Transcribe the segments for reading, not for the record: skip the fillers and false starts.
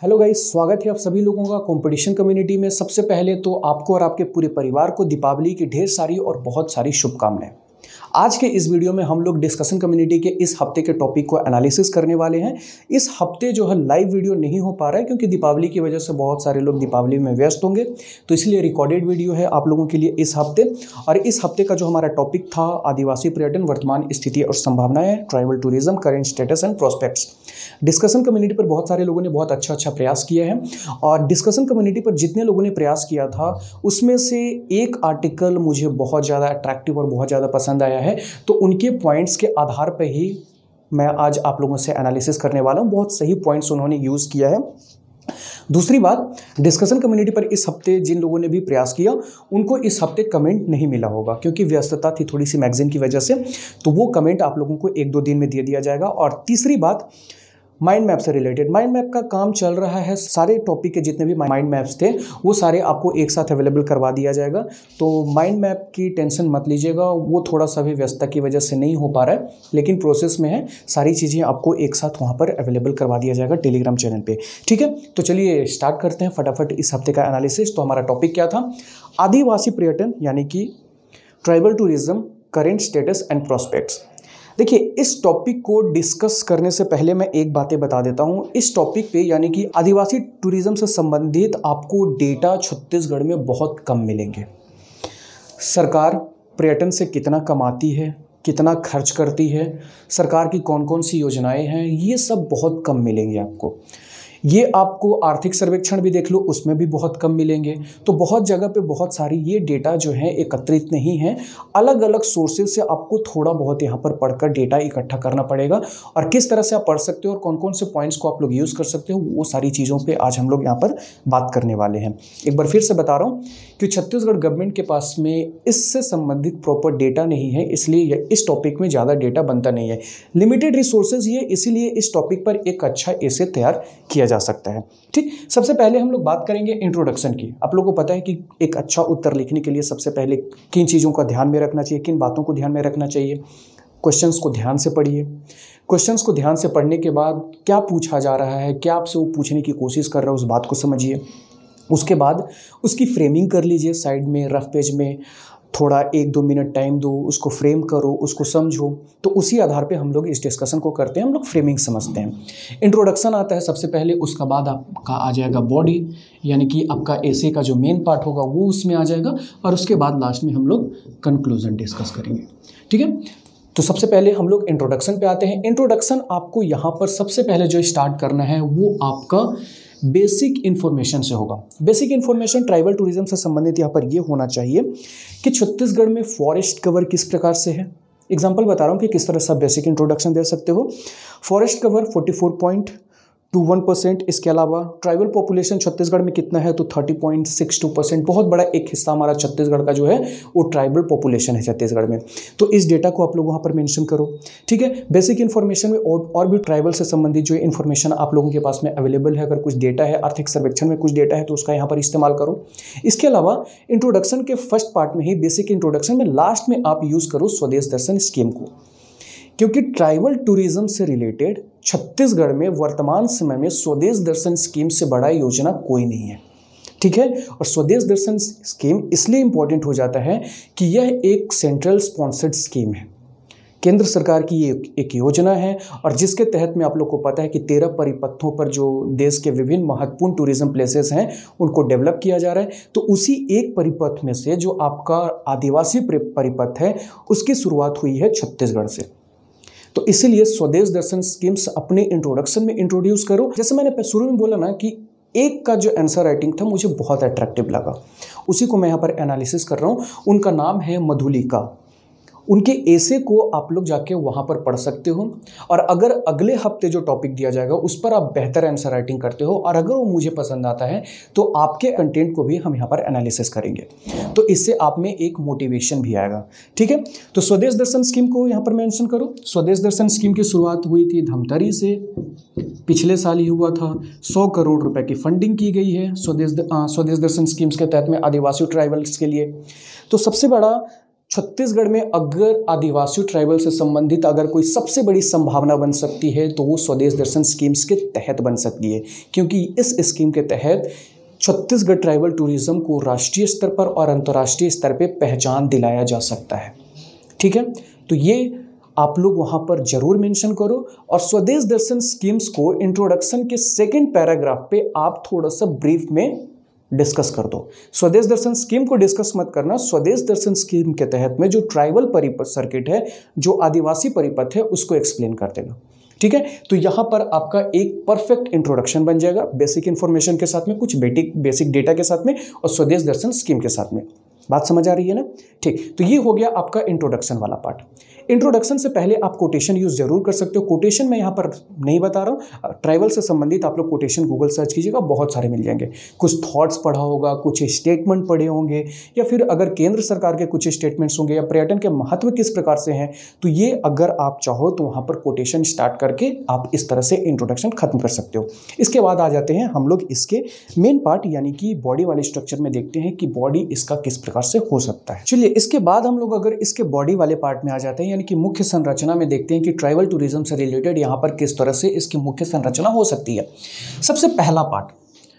Hello guys, स्वागत है आप सभी लोगों का कंपटीशन कम्युनिटी में। सबसे पहले तो आपको और आपके पूरे परिवार को दीपावली की ढेर सारी और बहुत सारी शुभकामनाएं। आज के इस वीडियो में हम लोग डिस्कशन कम्युनिटी के इस हफ्ते के टॉपिक को एनालिसिस करने वाले हैं। इस हफ्ते जो है लाइव वीडियो नहीं हो पा रहा है क्योंकि दीपावली की वजह से बहुत सारे लोग दीपावली में व्यस्त होंगे, तो इसलिए रिकॉर्डेड वीडियो है आप लोगों के लिए इस हफ्ते। और इस हफ्ते का जो हमारा टॉपिक था आदिवासी पर्यटन, वर्तमान स्थिति और संभावनाएं, tribal tourism, current status and prospects. Discussion community पर बहुत सारे लोगों ने बहुत अच्छा प्रयास किया है और डिस्कशन कम्युनिटी पर जितने लोगों ने प्रयास किया था उसमें से एक आर्टिकल मुझे बहुत ज़्यादा अट्रैक्टिव और बहुत ज़्यादा पसंद आया है, तो उनके पॉइंट्स के आधार पर ही मैं आज आप लोगों से एनालिसिस करने वाला हूं। बहुत सही पॉइंट्स उन्होंने यूज़ किया है। दूसरी बात, डिस्कशन कम्युनिटी पर इस हफ्ते जिन लोगों ने भी प्रयास किया उनको इस हफ्ते कमेंट नहीं मिला होगा क्योंकि व्यस्तता थी थोड़ी सी मैगजीन की वजह से, तो वो कमेंट आप लोगों को 1-2 दिन में दे दिया जाएगा। और तीसरी बात, माइंड मैप से रिलेटेड माइंड मैप का काम चल रहा है। सारे टॉपिक के जितने भी माइंड मैप्स थे वो सारे आपको एक साथ अवेलेबल करवा दिया जाएगा, तो माइंड मैप की टेंशन मत लीजिएगा, वो थोड़ा सा भी व्यस्तता की वजह से नहीं हो पा रहा है, लेकिन प्रोसेस में है। सारी चीज़ें आपको एक साथ वहाँ पर अवेलेबल करवा दिया जाएगा टेलीग्राम चैनल पे। ठीक है, तो चलिए स्टार्ट करते हैं फटाफट इस हफ्ते का एनालिसिस। तो हमारा टॉपिक क्या था? आदिवासी पर्यटन यानी कि tribal tourism, current status and prospects. देखिए, इस टॉपिक को डिस्कस करने से पहले मैं एक बातें बता देता हूँ। इस टॉपिक पे यानी कि आदिवासी टूरिज्म से संबंधित आपको डेटा छत्तीसगढ़ में बहुत कम मिलेंगे। सरकार पर्यटन से कितना कमाती है, कितना खर्च करती है, सरकार की कौन कौन सी योजनाएं हैं, ये सब बहुत कम मिलेंगे आपको। ये आपको आर्थिक सर्वेक्षण भी देख लो, उसमें भी बहुत कम मिलेंगे। तो बहुत जगह पे बहुत सारी ये डेटा जो है एकत्रित नहीं है, अलग अलग सोर्सेज से आपको थोड़ा बहुत यहाँ पर पढ़कर डेटा इकट्ठा करना पड़ेगा। और किस तरह से आप पढ़ सकते हो और कौन कौन से पॉइंट्स को आप लोग यूज़ कर सकते हो, वो सारी चीज़ों पर आज हम लोग यहाँ पर बात करने वाले हैं। एक बार फिर से बता रहा हूँ कि छत्तीसगढ़ गवर्नमेंट के पास में इससे संबंधित प्रॉपर डेटा नहीं है, इसलिए इस टॉपिक में ज़्यादा डेटा बनता नहीं है। लिमिटेड रिसोर्सेज ये, इसीलिए इस टॉपिक पर एक अच्छा एसे तैयार किया जा सकता है। ठीक, सबसे पहले हम लोग बात करेंगे इंट्रोडक्शन की। आप लोगों को पता है कि एक अच्छा उत्तर लिखने के लिए सबसे पहले किन चीज़ों का ध्यान में रखना चाहिए, किन बातों को ध्यान में रखना चाहिए। क्वेश्चंस को ध्यान से पढ़िए। क्वेश्चंस को ध्यान से पढ़ने के बाद क्या पूछा जा रहा है, क्या आपसे वो पूछने की कोशिश कर रहा है, उस बात को समझिए। उसके बाद उसकी फ्रेमिंग कर लीजिए, साइड में रफ पेज में थोड़ा 1-2 मिनट टाइम दो, उसको फ्रेम करो, उसको समझो। तो उसी आधार पे हम लोग इस डिस्कशन को करते हैं, हम लोग फ्रेमिंग समझते हैं। इंट्रोडक्शन आता है सबसे पहले, उसका बाद आपका आ जाएगा बॉडी, यानी कि आपका एसे का जो मेन पार्ट होगा वो उसमें आ जाएगा, और उसके बाद लास्ट में हम लोग कंक्लूजन डिस्कस करेंगे। ठीक है, तो सबसे पहले हम लोग इंट्रोडक्शन पे आते हैं। इंट्रोडक्शन आपको यहाँ पर सबसे पहले जो स्टार्ट करना है वो आपका बेसिक इन्फॉर्मेशन से होगा। बेसिक इन्फॉर्मेशन ट्राइबल टूरिज्म से संबंधित यहाँ पर ये होना चाहिए कि छत्तीसगढ़ में फॉरेस्ट कवर किस प्रकार से है। एग्जांपल बता रहा हूँ कि किस तरह से बेसिक इंट्रोडक्शन दे सकते हो। Forest cover 44.21%। इसके अलावा ट्राइबल पॉपुलेशन छत्तीसगढ़ में कितना है, तो 30.62%। बहुत बड़ा एक हिस्सा हमारा छत्तीसगढ़ का जो है वो ट्राइबल पॉपुलेशन है छत्तीसगढ़ में, तो इस डेटा को आप लोग वहाँ पर मेंशन करो। ठीक है, बेसिक इन्फॉर्मेशन में और भी ट्राइबल से संबंधित जो इन्फॉर्मेशन आप लोगों के पास में अवेलेबल है, अगर कुछ डेटा है, आर्थिक सर्वेक्षण में कुछ डेटा है तो उसका यहाँ पर इस्तेमाल करो। इसके अलावा इंट्रोडक्शन के फर्स्ट पार्ट में ही, बेसिक इंट्रोडक्शन में लास्ट में आप यूज़ करो स्वदेश दर्शन स्कीम को, क्योंकि ट्राइबल टूरिज्म से रिलेटेड छत्तीसगढ़ में वर्तमान समय में स्वदेश दर्शन स्कीम से बड़ा योजना कोई नहीं है। ठीक है, और स्वदेश दर्शन स्कीम इसलिए इंपॉर्टेंट हो जाता है कि यह एक सेंट्रल स्पॉन्सर्ड स्कीम है, केंद्र सरकार की ये एक योजना है, और जिसके तहत में आप लोग को पता है कि 13 परिपथों पर जो देश के विभिन्न महत्वपूर्ण टूरिज्म प्लेसेस हैं उनको डेवलप किया जा रहा है। तो उसी एक परिपथ में से जो आपका आदिवासी परिपथ है उसकी शुरुआत हुई है छत्तीसगढ़ से। तो इसीलिए स्वदेश दर्शन स्कीम्स अपने इंट्रोडक्शन में इंट्रोड्यूस करो। जैसे मैंने शुरू में बोला ना कि एक का जो आंसर राइटिंग था मुझे बहुत अट्रैक्टिव लगा, उसी को मैं यहाँ पर एनालिसिस कर रहा हूँ। उनका नाम है मधुलिका। उनके एसे को आप लोग जाके वहाँ पर पढ़ सकते हो, और अगर अगले हफ्ते जो टॉपिक दिया जाएगा उस पर आप बेहतर आंसर राइटिंग करते हो और अगर वो मुझे पसंद आता है तो आपके कंटेंट को भी हम यहाँ पर एनालिसिस करेंगे, तो इससे आप में एक मोटिवेशन भी आएगा। ठीक है, तो स्वदेश दर्शन स्कीम को यहाँ पर मेंशन करो। स्वदेश दर्शन स्कीम की शुरुआत हुई थी धमतरी से, पिछले साल ही हुआ था। 100 करोड़ रुपए की फंडिंग की गई है स्वदेश दर्शन स्कीम्स के तहत में आदिवासी ट्राइबल्स के लिए। तो सबसे बड़ा छत्तीसगढ़ में अगर आदिवासी ट्राइबल से संबंधित अगर कोई सबसे बड़ी संभावना बन सकती है तो वो स्वदेश दर्शन स्कीम्स के तहत बन सकती है, क्योंकि इस स्कीम के तहत छत्तीसगढ़ ट्राइबल टूरिज्म को राष्ट्रीय स्तर पर और अंतर्राष्ट्रीय स्तर पर पहचान दिलाया जा सकता है। ठीक है, तो ये आप लोग वहाँ पर जरूर मेंशन करो। और स्वदेश दर्शन स्कीम्स को इंट्रोडक्शन के सेकंड पैराग्राफ पे आप थोड़ा सा ब्रीफ में डिस्कस कर दो। स्वदेश दर्शन स्कीम को डिस्कस मत करना, स्वदेश दर्शन स्कीम के तहत में जो ट्राइबल परिपथ सर्किट है, जो आदिवासी परिपथ है, उसको एक्सप्लेन कर देना। ठीक है, तो यहाँ पर आपका एक परफेक्ट इंट्रोडक्शन बन जाएगा, बेसिक इंफॉर्मेशन के साथ में, कुछ बेसिक डेटा के साथ में और स्वदेश दर्शन स्कीम के साथ में। बात समझ आ रही है ना? ठीक, तो ये हो गया आपका इंट्रोडक्शन वाला पार्ट। इंट्रोडक्शन से पहले आप कोटेशन यूज जरूर कर सकते हो। कोटेशन मैं यहाँ पर नहीं बता रहा हूँ, ट्राइबल से संबंधित आप लोग कोटेशन गूगल सर्च कीजिएगा, बहुत सारे मिल जाएंगे। कुछ थॉट्स पढ़ा होगा, कुछ स्टेटमेंट पढ़े होंगे, या फिर अगर केंद्र सरकार के कुछ स्टेटमेंट्स होंगे, या पर्यटन के महत्व किस प्रकार से हैं, तो ये अगर आप चाहो तो वहाँ पर कोटेशन स्टार्ट करके आप इस तरह से इंट्रोडक्शन खत्म कर सकते हो। इसके बाद आ जाते हैं हम लोग इसके मेन पार्ट यानी कि बॉडी वाले स्ट्रक्चर में देखते हैं कि बॉडी इसका किस प्रकार से हो सकता है। चलिए, इसके बाद हम लोग अगर इसके बॉडी वाले पार्ट में आ जाते हैं यानी कि मुख्य संरचना में देखते हैं कि ट्राइबल टूरिज्म से रिलेटेड यहाँ पर किस तरह से इसकी मुख्य संरचना हो सकती है। सबसे पहला पार्ट,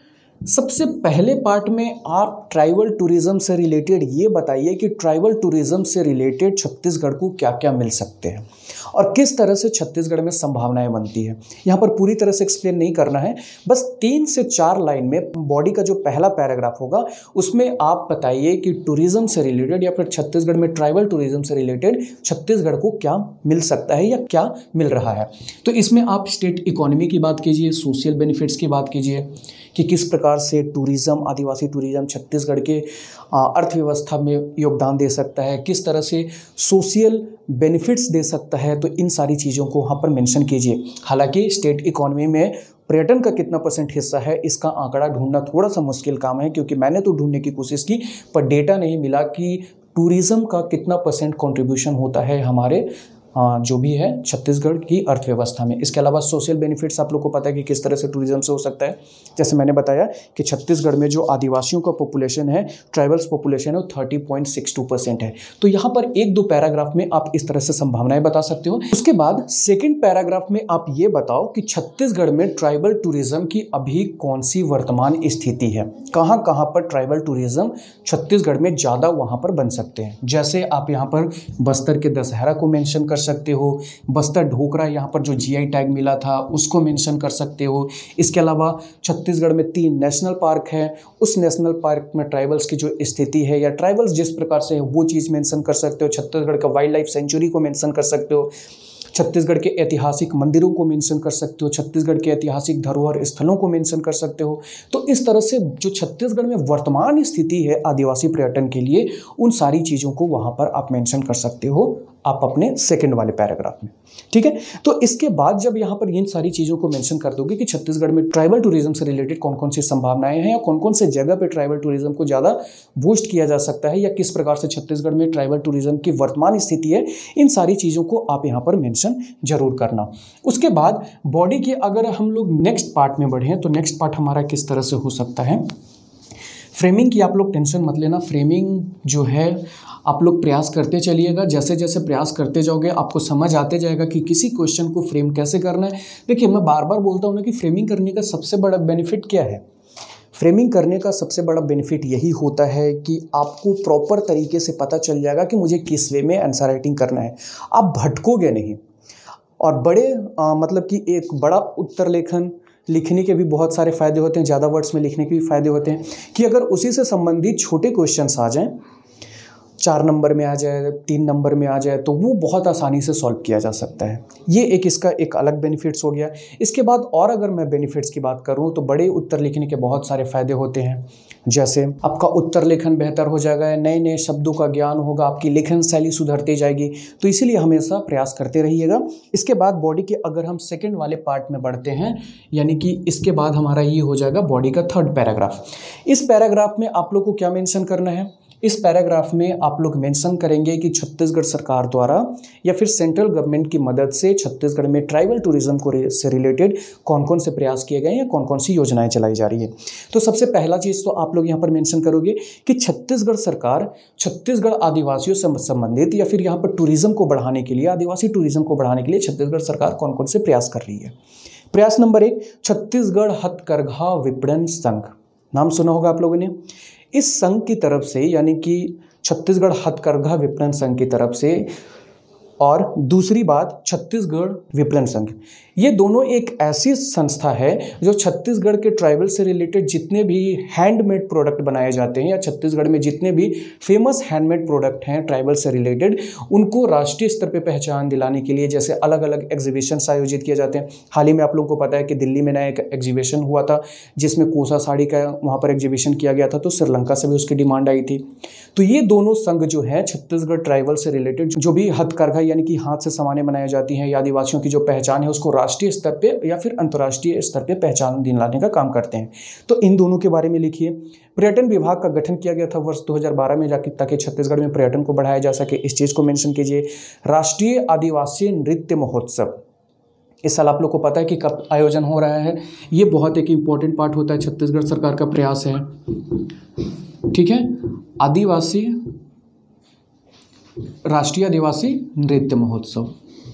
सबसे पहले पार्ट में आप ट्राइबल टूरिज्म से रिलेटेड ये बताइए कि ट्राइबल टूरिज्म से रिलेटेड छत्तीसगढ़ को क्या क्या मिल सकते हैं और किस तरह से छत्तीसगढ़ में संभावनाएं बनती है। यहाँ पर पूरी तरह से एक्सप्लेन नहीं करना है, बस 3 से 4 लाइन में बॉडी का जो पहला पैराग्राफ होगा उसमें आप बताइए कि टूरिज्म से रिलेटेड या फिर छत्तीसगढ़ में ट्राइबल टूरिज्म से रिलेटेड छत्तीसगढ़ को क्या मिल सकता है या क्या मिल रहा है। तो इसमें आप स्टेट इकोनॉमी की बात कीजिए, सोशल बेनिफिट्स की बात कीजिए कि किस प्रकार से टूरिज्म, आदिवासी टूरिज्म छत्तीसगढ़ के अर्थव्यवस्था में योगदान दे सकता है, किस तरह से सोशल बेनिफिट्स दे सकता है, तो इन सारी चीज़ों को वहाँ पर मेंशन कीजिए। हालांकि स्टेट इकोनॉमी में पर्यटन का कितना % हिस्सा है इसका आंकड़ा ढूंढना थोड़ा सा मुश्किल काम है, क्योंकि मैंने तो ढूंढने की कोशिश की पर डेटा नहीं मिला कि टूरिज्म का कितना % कंट्रीब्यूशन होता है हमारे जो भी है छत्तीसगढ़ की अर्थव्यवस्था में। इसके अलावा सोशल बेनिफिट्स आप लोग को पता है कि किस तरह से टूरिज्म से हो सकता है। जैसे मैंने बताया कि छत्तीसगढ़ में जो आदिवासियों का पॉपुलेशन है, ट्राइबल्स पॉपुलेशन है, वो 30.62% है। तो यहाँ पर 1-2 पैराग्राफ में आप इस तरह से संभावनाएं बता सकते हो। उसके बाद सेकेंड पैराग्राफ में आप ये बताओ कि छत्तीसगढ़ में ट्राइबल टूरिज्म की अभी कौन सी वर्तमान स्थिति है, कहाँ कहाँ पर ट्राइबल टूरिज्म छत्तीसगढ़ में ज़्यादा वहाँ पर बन सकते हैं। जैसे आप यहाँ पर बस्तर के दशहरा को मेंशन कर सकते हो, बस्तर ढोकरा यहाँ पर जो जीआई टैग मिला था उसको मेंशन कर सकते हो। इसके अलावा छत्तीसगढ़ में 3 नेशनल पार्क है, उस नेशनल पार्क में ट्राइबल्स की जो स्थिति है या ट्राइबल्स जिस प्रकार से है वो चीज़ मेंशन कर सकते हो। छत्तीसगढ़ का वाइल्ड लाइफ सेंचुरी को मेंशन कर सकते हो, छत्तीसगढ़ के ऐतिहासिक मंदिरों को मेंशन कर सकते हो, छत्तीसगढ़ के ऐतिहासिक धरोहर स्थलों को मेंशन कर सकते हो। तो इस तरह से जो छत्तीसगढ़ में वर्तमान स्थिति है आदिवासी पर्यटन के लिए, उन सारी चीज़ों को वहाँ पर आप मेंशन कर सकते हो आप अपने सेकंड वाले पैराग्राफ में। ठीक है, तो इसके बाद जब यहाँ पर इन सारी चीज़ों को मेंशन कर दोगे कि छत्तीसगढ़ में ट्राइबल टूरिज्म से रिलेटेड कौन कौन सी संभावनाएं हैं या कौन कौन से जगह पे ट्राइबल टूरिज्म को ज़्यादा बूस्ट किया जा सकता है या किस प्रकार से छत्तीसगढ़ में ट्राइबल टूरिज्म की वर्तमान स्थिति है, इन सारी चीज़ों को आप यहाँ पर मेंशन जरूर करना। उसके बाद बॉडी के अगर हम लोग नेक्स्ट पार्ट में बढ़ें तो नेक्स्ट पार्ट हमारा किस तरह से हो सकता है। फ्रेमिंग की आप लोग टेंशन मत लेना, फ्रेमिंग जो है आप लोग प्रयास करते चलिएगा। जैसे जैसे प्रयास करते जाओगे आपको समझ आते जाएगा कि किसी क्वेश्चन को फ्रेम कैसे करना है। देखिए, मैं बार बार बोलता हूँ ना कि फ्रेमिंग करने का सबसे बड़ा बेनिफिट क्या है। फ्रेमिंग करने का सबसे बड़ा बेनिफिट यही होता है कि आपको प्रॉपर तरीके से पता चल जाएगा कि मुझे किस वे में आंसर राइटिंग करना है, आप भटकोगे नहीं। और बड़े मतलब कि एक बड़ा उत्तर लेखन लिखने के भी बहुत सारे फ़ायदे होते हैं, ज़्यादा वर्ड्स में लिखने के भी फ़ायदे होते हैं कि अगर उसी से संबंधित छोटे क्वेश्चंस आ जाएं, 4 नंबर में आ जाए, 3 नंबर में आ जाए, तो वो बहुत आसानी से सॉल्व किया जा सकता है। ये इसका एक अलग बेनिफिट्स हो गया। इसके बाद और अगर मैं बेनिफिट्स की बात करूँ तो बड़े उत्तर लिखने के बहुत सारे फ़ायदे होते हैं। जैसे आपका उत्तर लेखन बेहतर हो जाएगा, नए नए शब्दों का ज्ञान होगा, आपकी लेखन शैली सुधरती जाएगी। तो इसीलिए हमेशा प्रयास करते रहिएगा। इसके बाद बॉडी के अगर हम सेकेंड वाले पार्ट में बढ़ते हैं, यानी कि इसके बाद हमारा ये हो जाएगा बॉडी का थर्ड पैराग्राफ। इस पैराग्राफ में आप लोग को क्या मेंशन करना है इस पैराग्राफ में आप लोग मेंशन करेंगे कि छत्तीसगढ़ सरकार द्वारा या फिर सेंट्रल गवर्नमेंट की मदद से छत्तीसगढ़ में ट्राइबल टूरिज्म को से रिलेटेड कौन कौन से प्रयास किए गए या कौन कौन सी योजनाएं चलाई जा रही है। तो सबसे पहला चीज़ तो आप लोग यहाँ पर मेंशन करोगे कि छत्तीसगढ़ सरकार छत्तीसगढ़ आदिवासियों से संबंधित या फिर यहाँ पर टूरिज्म को बढ़ाने के लिए, आदिवासी टूरिज्म को बढ़ाने के लिए छत्तीसगढ़ सरकार कौन कौन से प्रयास कर रही है। प्रयास नंबर 1, छत्तीसगढ़ हथकरघा विपणन संघ, नाम सुना होगा आप लोगों ने। इस संघ की तरफ से, यानी कि छत्तीसगढ़ हथकरघा विपणन संघ की तरफ से, और दूसरी बात छत्तीसगढ़ विपणन संघ, ये दोनों एक ऐसी संस्था है जो छत्तीसगढ़ के ट्राइबल से रिलेटेड जितने भी हैंडमेड प्रोडक्ट बनाए जाते हैं या छत्तीसगढ़ में जितने भी फेमस हैंडमेड प्रोडक्ट हैं ट्राइबल से रिलेटेड, उनको राष्ट्रीय स्तर पे पहचान दिलाने के लिए जैसे अलग अलग एग्जीबिशंस आयोजित किए जाते हैं। हाल ही में आप लोगों को पता है कि दिल्ली में नया एक एग्जीबिशन हुआ था जिसमें कोसा साड़ी का वहाँ पर एग्जीबिशन किया गया था, तो श्रीलंका से भी उसकी डिमांड आई थी। तो ये दोनों संघ जो है छत्तीसगढ़ ट्राइबल से रिलेटेड जो भी हथकरघा यानी कि हाथ से सामानें बनाई जाती हैं या आदिवासियों की जो पहचान है उसको राष्ट्रीय स्तर पे या फिर अंतर्राष्ट्रीय स्तर पे पहचान दिलाने का काम करते हैं। तो इन दोनों के बारे में लिखिए। पर्यटन विभाग का गठन किया गया था वर्ष 2012 में जाकर, ताकि छत्तीसगढ़ में पर्यटन को बढ़ाया जा सके, इस चीज़ को मेंशन कीजिए। राष्ट्रीय आदिवासी नृत्य महोत्सव, इस साल आप लोग को पता है कि कब आयोजन हो रहा है। ये बहुत एक इम्पोर्टेंट पार्ट होता है, छत्तीसगढ़ सरकार का प्रयास है, ठीक है। राष्ट्रीय आदिवासी नृत्य महोत्सव,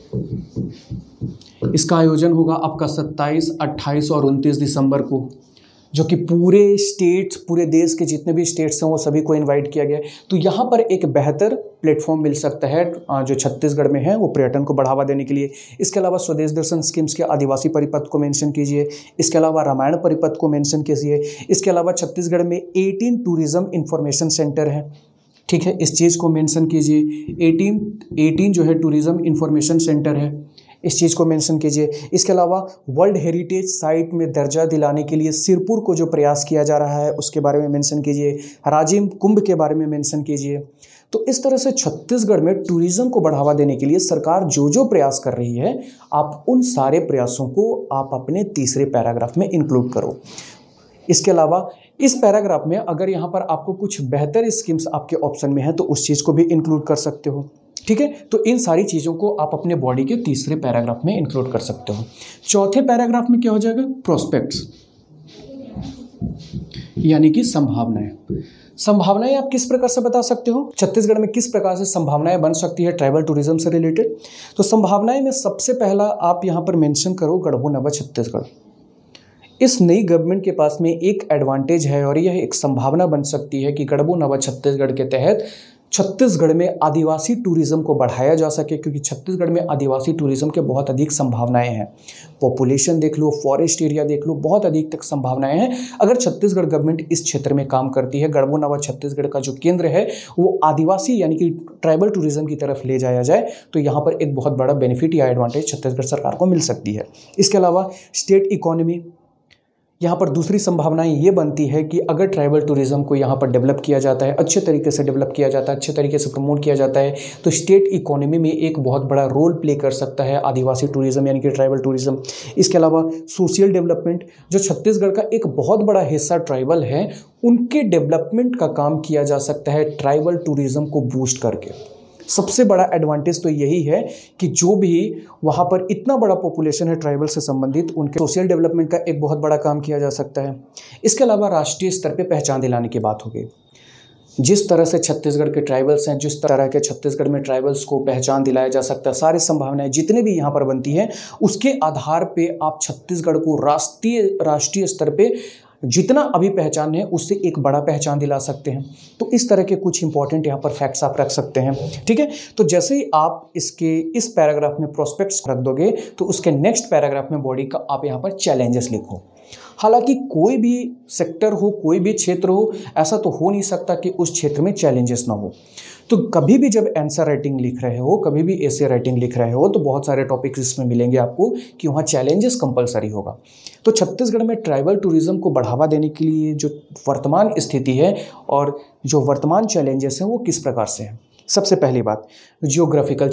इसका आयोजन होगा आपका 27, 28 और 29 दिसंबर को, जो कि पूरे स्टेट्स, पूरे देश के जितने भी स्टेट्स हैं वो सभी को इनवाइट किया गया है। तो यहाँ पर एक बेहतर प्लेटफॉर्म मिल सकता है जो छत्तीसगढ़ में है वो पर्यटन को बढ़ावा देने के लिए। इसके अलावा स्वदेश दर्शन स्कीम्स के आदिवासी परिपथ को मेंशन कीजिए। इसके अलावा रामायण परिपथ को मेंशन कीजिए। इसके अलावा छत्तीसगढ़ में 18 टूरिज्म इंफॉर्मेशन सेंटर है, ठीक है, इस चीज़ को मेंशन कीजिए। 18 जो है टूरिज्म इंफॉर्मेशन सेंटर है, इस चीज़ को मेंशन कीजिए। इसके अलावा वर्ल्ड हेरिटेज साइट में दर्जा दिलाने के लिए सिरपुर को जो प्रयास किया जा रहा है उसके बारे में मेंशन कीजिए। राजिम कुंभ के बारे में मेंशन कीजिए। तो इस तरह से छत्तीसगढ़ में टूरिज्म को बढ़ावा देने के लिए सरकार जो जो प्रयास कर रही है, आप उन सारे प्रयासों को आप अपने तीसरे पैराग्राफ में इंक्लूड करो। इसके अलावा इस पैराग्राफ में अगर यहाँ पर आपको कुछ बेहतर स्कीम्स आपके ऑप्शन में है तो उस चीज़ को भी इंक्लूड कर सकते हो, ठीक है। तो इन सारी चीज़ों को आप अपने बॉडी के तीसरे पैराग्राफ में इंक्लूड कर सकते हो। चौथे पैराग्राफ में क्या हो जाएगा, प्रोस्पेक्ट्स, यानी कि संभावनाएं। संभावनाएं आप किस प्रकार से बता सकते हो, छत्तीसगढ़ में किस प्रकार से संभावनाएं बन सकती है ट्राइबल टूरिज्म से रिलेटेड। तो संभावनाएं में सबसे पहला आप यहाँ पर मेंशन करो गढ़बो नवा छत्तीसगढ़। इस नई गवर्नमेंट के पास में एक एडवांटेज है और यह एक संभावना बन सकती है कि गढ़बो नवा छत्तीसगढ़ के तहत छत्तीसगढ़ में आदिवासी टूरिज्म को बढ़ाया जा सके, क्योंकि छत्तीसगढ़ में आदिवासी टूरिज्म के बहुत अधिक संभावनाएं हैं। पॉपुलेशन देख लो, फॉरेस्ट एरिया देख लो, बहुत अधिक तक संभावनाएं हैं। अगर छत्तीसगढ़ गवर्नमेंट इस क्षेत्र में काम करती है, गढ़बो नवा छत्तीसगढ़ का जो केंद्र है वो आदिवासी यानी कि ट्राइबल टूरिज्म की तरफ ले जाया जाए, तो यहाँ पर एक बहुत बड़ा बेनिफिट या एडवांटेज छत्तीसगढ़ सरकार को मिल सकती है। इसके अलावा स्टेट इकोनॉमी, यहाँ पर दूसरी संभावनाएं ये बनती है कि अगर ट्राइबल टूरिज्म को यहाँ पर डेवलप किया जाता है, अच्छे तरीके से डेवलप किया जाता है, अच्छे तरीके से प्रमोट किया जाता है, तो स्टेट इकोनॉमी में एक बहुत बड़ा रोल प्ले कर सकता है आदिवासी टूरिज्म यानी कि ट्राइबल टूरिज्म। इसके अलावा सोशल डेवलपमेंट, जो छत्तीसगढ़ का एक बहुत बड़ा हिस्सा ट्राइबल है, उनके डेवलपमेंट का काम किया जा सकता है ट्राइबल टूरिज्म को बूस्ट करके। सबसे बड़ा एडवांटेज तो यही है कि जो भी वहाँ पर इतना बड़ा पॉपुलेशन है ट्राइबल से संबंधित, उनके सोशल डेवलपमेंट का एक बहुत बड़ा काम किया जा सकता है। इसके अलावा राष्ट्रीय स्तर पे पहचान दिलाने की बात होगी। जिस तरह से छत्तीसगढ़ के ट्राइबल्स हैं, जिस तरह के छत्तीसगढ़ में ट्राइबल्स को पहचान दिलाया जा सकता है, सारी संभावनाएं जितने भी यहाँ पर बनती हैं, उसके आधार पर आप छत्तीसगढ़ को राष्ट्रीय स्तर पर जितना अभी पहचान है उससे एक बड़ा पहचान दिला सकते हैं। तो इस तरह के कुछ इंपॉर्टेंट यहाँ पर फैक्ट्स आप रख सकते हैं, ठीक है। तो जैसे ही आप इस पैराग्राफ में प्रोस्पेक्ट्स रख दोगे तो उसके नेक्स्ट पैराग्राफ में बॉडी का आप यहाँ पर चैलेंजेस लिखो। हालांकि कोई भी सेक्टर हो, कोई भी क्षेत्र हो, ऐसा तो हो नहीं सकता कि उस क्षेत्र में चैलेंजेस ना हो। तो कभी भी जब आंसर राइटिंग लिख रहे हो, कभी भी एसे राइटिंग लिख रहे हो, तो बहुत सारे टॉपिक्स इसमें मिलेंगे आपको कि वहाँ चैलेंजेस कंपलसरी होगा। तो छत्तीसगढ़ में ट्राइबल टूरिज्म को बढ़ावा देने के लिए जो वर्तमान स्थिति है और जो वर्तमान चैलेंजेस हैं वो किस प्रकार से हैं। सबसे पहली बात, जियोग्राफिकल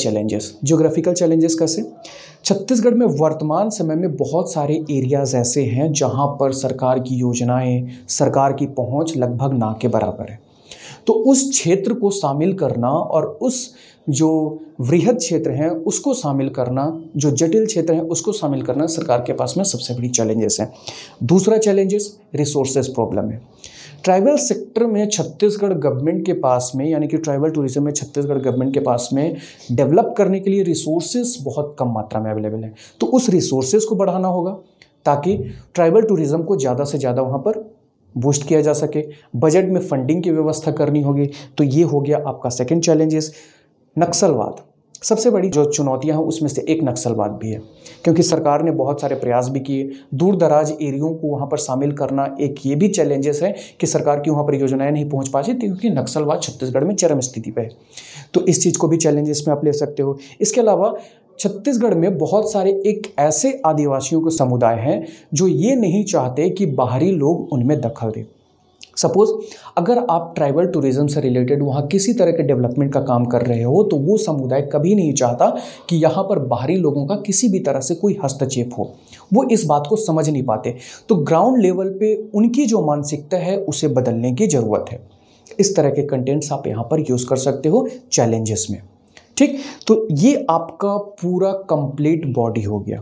चैलेंजेस कैसे। छत्तीसगढ़ में वर्तमान समय में बहुत सारे एरियाज़ ऐसे हैं जहां पर सरकार की योजनाएं, सरकार की पहुंच लगभग ना के बराबर है। तो उस क्षेत्र को शामिल करना और उस जो वृहद क्षेत्र हैं उसको शामिल करना, जो जटिल क्षेत्र हैं उसको शामिल करना सरकार के पास में सबसे बड़ी चैलेंजेस है। दूसरा चैलेंजेस रिसोर्सेज प्रॉब्लम है। ट्राइबल सेक्टर में छत्तीसगढ़ गवर्नमेंट के पास में, यानी कि ट्राइबल टूरिज्म में छत्तीसगढ़ गवर्नमेंट के पास में डेवलप करने के लिए रिसोर्सेज बहुत कम मात्रा में अवेलेबल है। तो उस रिसोर्सेज को बढ़ाना होगा ताकि ट्राइबल टूरिज्म को ज़्यादा से ज़्यादा वहाँ पर बूस्ट किया जा सके। बजट में फंडिंग की व्यवस्था करनी होगी। तो ये हो गया आपका सेकेंड चैलेंजेस। नक्सलवाद सबसे बड़ी जो चुनौतियां हैं उसमें से एक नक्सलवाद भी है, क्योंकि सरकार ने बहुत सारे प्रयास भी किए। दूर दराज एरियो को वहां पर शामिल करना एक ये भी चैलेंजेस है कि सरकार की वहां पर योजनाएं नहीं पहुंच पाती क्योंकि नक्सलवाद छत्तीसगढ़ में चरम स्थिति पे है। तो इस चीज़ को भी चैलेंजेस में आप ले सकते हो। इसके अलावा छत्तीसगढ़ में बहुत सारे एक ऐसे आदिवासियों के समुदाय हैं जो ये नहीं चाहते कि बाहरी लोग उनमें दखल दें। सपोज अगर आप ट्राइबल टूरिज्म से रिलेटेड वहाँ किसी तरह के डेवलपमेंट का काम कर रहे हो तो वो समुदाय कभी नहीं चाहता कि यहाँ पर बाहरी लोगों का किसी भी तरह से कोई हस्तक्षेप हो। वो इस बात को समझ नहीं पाते। तो ग्राउंड लेवल पे उनकी जो मानसिकता है उसे बदलने की ज़रूरत है। इस तरह के कंटेंट्स आप यहाँ पर यूज़ कर सकते हो चैलेंजेस में। ठीक, तो ये आपका पूरा कंप्लीट बॉडी हो गया।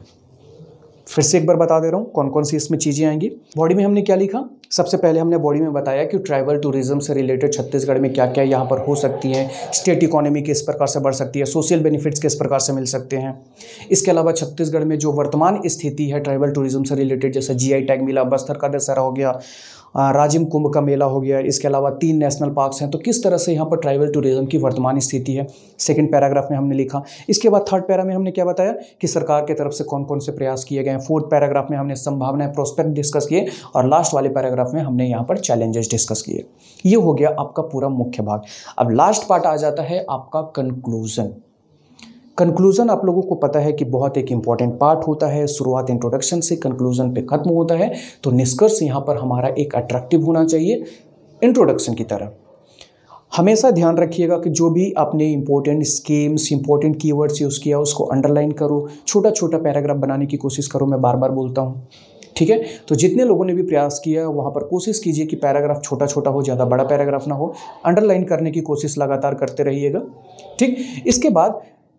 फिर से एक बार बता दे रहा हूँ कौन कौन सी इसमें चीज़ें आएंगी। बॉडी में हमने क्या लिखा? सबसे पहले हमने बॉडी में बताया कि ट्राइबल टूरिज्म से रिलेटेड छत्तीसगढ़ में क्या क्या यहाँ पर हो सकती है, स्टेट इकोनॉमी किस प्रकार से बढ़ सकती है, सोशल बेनिफिट्स किस प्रकार से मिल सकते हैं। इसके अलावा छत्तीसगढ़ में जो वर्तमान स्थिति है ट्राइबल टूरिज्म से रिलेटेड, जैसे GI टैग मिला, बस्तर का दशहरा हो गया, राजिम कुंभ का मेला हो गया, इसके अलावा 3 नेशनल पार्क्स हैं, तो किस तरह से यहाँ पर ट्राइबल टूरिज्म की वर्तमान स्थिति है, सेकंड पैराग्राफ में हमने लिखा। इसके बाद थर्ड पैरा में हमने क्या बताया कि सरकार की तरफ से कौन कौन से प्रयास किए गए हैं। फोर्थ पैराग्राफ में हमने संभावनाएं, प्रोस्पेक्ट डिस्कस किए और लास्ट वाले पैराग्राफ में हमने यहाँ पर चैलेंजेस डिस्कस किए। ये हो गया आपका पूरा मुख्य भाग। अब लास्ट पार्ट आ जाता है आपका कंक्लूजन। कंक्लूजन आप लोगों को पता है कि बहुत एक इंपॉर्टेंट पार्ट होता है। शुरुआत इंट्रोडक्शन से कंक्लूजन पे खत्म होता है। तो निष्कर्ष यहाँ पर हमारा एक अट्रैक्टिव होना चाहिए इंट्रोडक्शन की तरह। हमेशा ध्यान रखिएगा कि जो भी आपने important schemes, important keywords use किया उसको अंडरलाइन करो, छोटा छोटा पैराग्राफ बनाने की कोशिश करो। मैं बार बार बोलता हूँ, ठीक है। तो जितने लोगों ने भी प्रयास किया वहाँ पर कोशिश कीजिए कि पैराग्राफ छोटा छोटा हो, ज़्यादा बड़ा पैराग्राफ ना हो। अंडरलाइन करने की कोशिश लगातार करते रहिएगा, ठीक। इसके बाद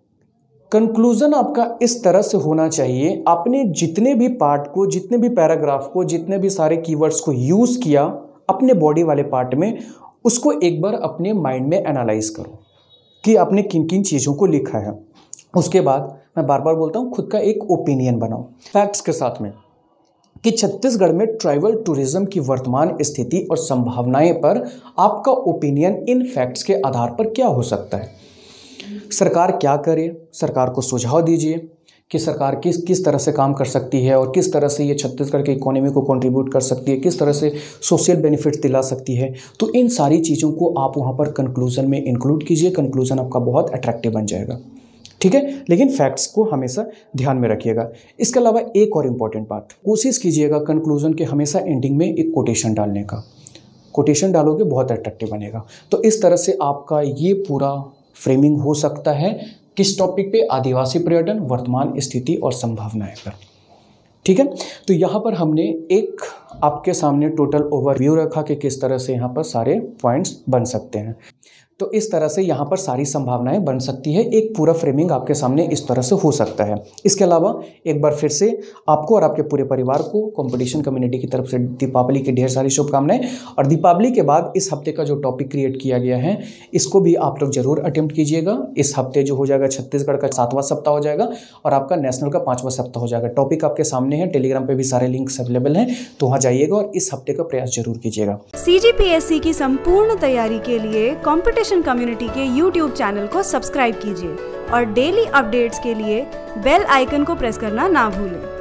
कंक्लूजन आपका इस तरह से होना चाहिए, आपने जितने भी पार्ट को, जितने भी पैराग्राफ को, जितने भी सारे कीवर्ड्स को यूज़ किया अपने बॉडी वाले पार्ट में, उसको एक बार अपने माइंड में एनालाइज करो कि आपने किन किन चीज़ों को लिखा है। उसके बाद मैं बार बार बोलता हूँ, खुद का एक ओपिनियन बनाओ फैक्ट्स के साथ में कि छत्तीसगढ़ में ट्राइबल टूरिज्म की वर्तमान स्थिति और संभावनाएं पर आपका ओपिनियन इन फैक्ट्स के आधार पर क्या हो सकता है। सरकार क्या करे, सरकार को सुझाव दीजिए कि सरकार किस तरह से काम कर सकती है और किस तरह से ये छत्तीसगढ़ की इकोनॉमी को कंट्रीब्यूट कर सकती है, किस तरह से सोशल बेनिफिट दिला सकती है। तो इन सारी चीज़ों को आप वहाँ पर कंक्लूजन में इंक्लूड कीजिए। कंक्लूजन आपका बहुत अट्रैक्टिव बन जाएगा, ठीक है। लेकिन फैक्ट्स को हमेशा ध्यान में रखिएगा। इसके अलावा एक और इम्पॉर्टेंट बात, कोशिश कीजिएगा कंक्लूजन के हमेशा एंडिंग में एक कोटेशन डालने का। कोटेशन डालोगे बहुत अट्रैक्टिव बनेगा। तो इस तरह से आपका ये पूरा फ्रेमिंग हो सकता है किस टॉपिक पे? आदिवासी पर्यटन, वर्तमान स्थिति और संभावनाएं पर, ठीक है। तो यहाँ पर हमने एक आपके सामने टोटल ओवरव्यू रखा कि किस तरह से यहाँ पर सारे पॉइंट्स बन सकते हैं। तो इस तरह से यहाँ पर सारी संभावनाएं बन सकती है। एक पूरा फ्रेमिंग आपके सामने इस तरह से हो सकता है। इसके अलावा एक बार फिर से आपको और आपके पूरे परिवार को कंपटीशन कम्युनिटी की तरफ से दीपावली की ढेर सारी शुभकामनाएं। और दीपावली के बाद इस हफ्ते का जो टॉपिक क्रिएट किया गया है इसको भी आप लोग जरूर अटेम्प्ट कीजिएगा। इस हफ्ते जो हो जाएगा छत्तीसगढ़ का 7वां सप्ताह हो जाएगा और आपका नेशनल का 5वां सप्ताह हो जाएगा। टॉपिक आपके सामने है, टेलीग्राम पे भी सारे लिंक्स अवेलेबल हैं, तो वहाँ जाइएगा और इस हफ्ते का प्रयास जरूर कीजिएगा। CGPSC की संपूर्ण तैयारी के लिए कंपटीशन कम्युनिटी के YouTube चैनल को सब्सक्राइब कीजिए और डेली अपडेट्स के लिए बेल आइकन को प्रेस करना ना भूलें।